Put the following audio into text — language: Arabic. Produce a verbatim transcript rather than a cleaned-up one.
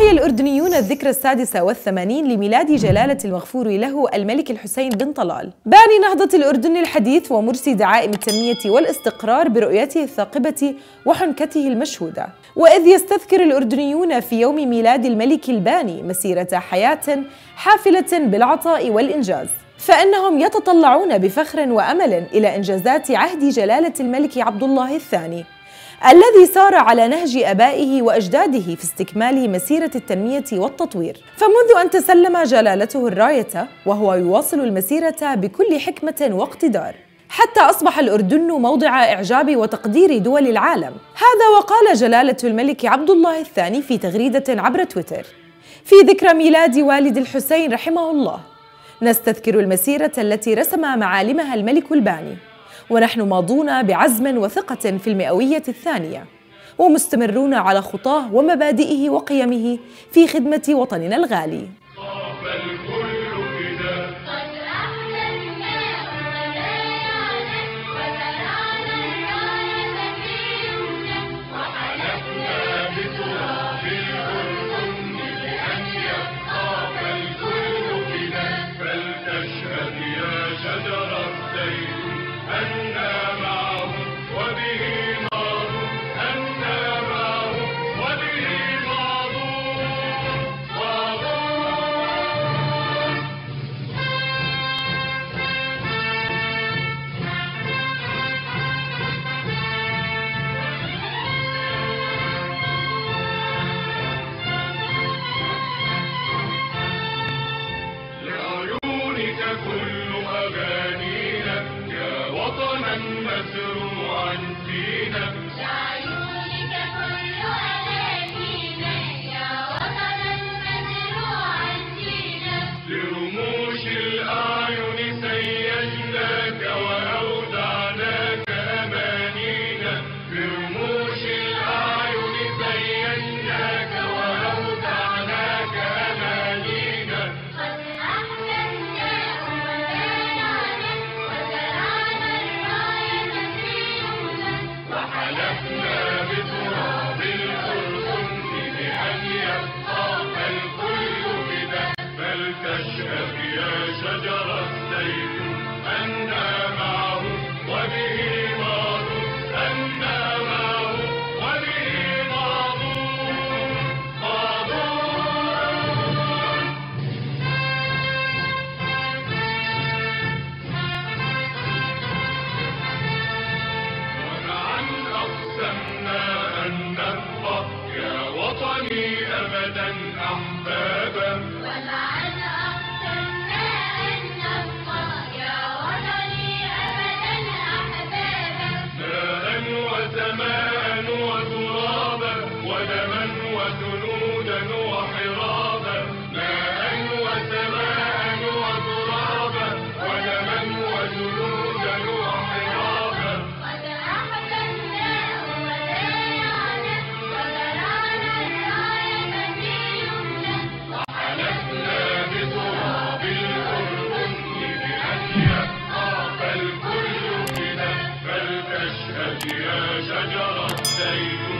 يحيي الأردنيون الذكرى السادسة والثمانين لميلاد جلالة المغفور له الملك الحسين بن طلال، باني نهضة الأردن الحديث ومرسي دعائم التنمية والاستقرار برؤيته الثاقبة وحنكته المشهودة. وإذ يستذكر الأردنيون في يوم ميلاد الملك الباني مسيرة حياة حافلة بالعطاء والإنجاز، فإنهم يتطلعون بفخر وأمل إلى إنجازات عهد جلالة الملك عبد الله الثاني الذي سار على نهج آبائه وأجداده في استكمال مسيرة التنمية والتطوير. فمنذ أن تسلم جلالته الراية وهو يواصل المسيرة بكل حكمة واقتدار، حتى أصبح الأردن موضع إعجاب وتقدير دول العالم. هذا وقال جلالة الملك عبد الله الثاني في تغريدة عبر تويتر في ذكرى ميلاد والد الحسين رحمه الله: نستذكر المسيرة التي رسم معالمها الملك الباني، ونحن ماضون بعزم وثقة في المئوية الثانية، ومستمرون على خطاه ومبادئه وقيمه في خدمة وطننا الغالي. كل أغانينا يا وطنا مزروعا فينا، لعيونك كل أغانينا يا وطنا مزروعا فينا، لرموش الأعين سيجناك وأودعناك أمانينا، لرموش الأعين سيجناك وأودعناك أمانينا، وحلفنا بتراب الأردن بأن يبقى الكل بنا، فلتشهد يا شجر الزيتون أننا معه وبه ماضون، أننا معه وبه ماضون ماضون. أقسمنا أن نبقى يا وطني أبدا أحبابا، ولعل أقسمنا أن نبقى يا وطني أبدا أحبابا، ماء وسماء وترابا ودما وجنودا وحرابا، ماء وسماء وترابا ودما وجنودا وحرابا، وحلفنا بتراب الأردن بأن يبقى الكل بنا، فلتشهد يا شجر الزيتون